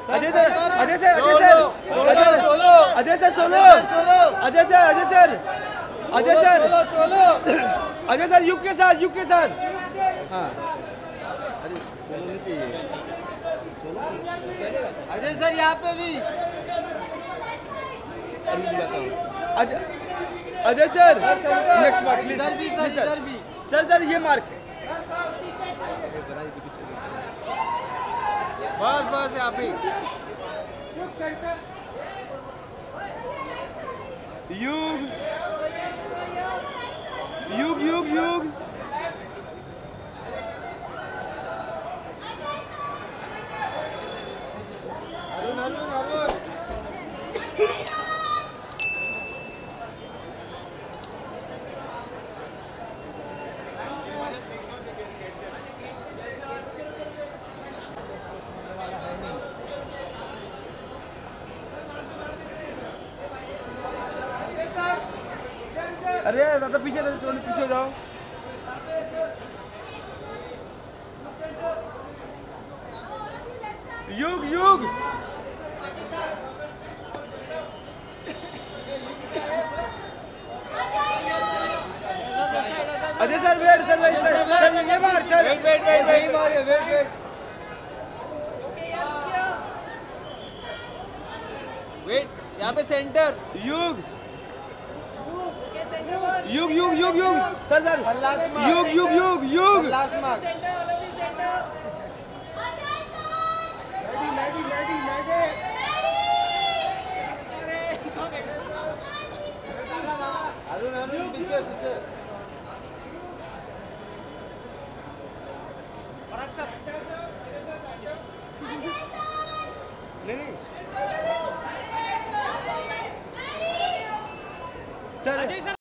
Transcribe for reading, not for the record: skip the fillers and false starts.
Ajay sir Ajay sir Ajay sir solo Ajay sir Ajay sir Yug के साथ हाँ अजय सर यहाँ पे भी Ajay sir next mark please sir ये मार्क बस यहाँ पे युग अरे दादा पीछे हो जाओ युग अजय सर वेट सर ये मार सर वेट यहाँ पे सेंटर युग सर युग अरुण पीछे नहीं सर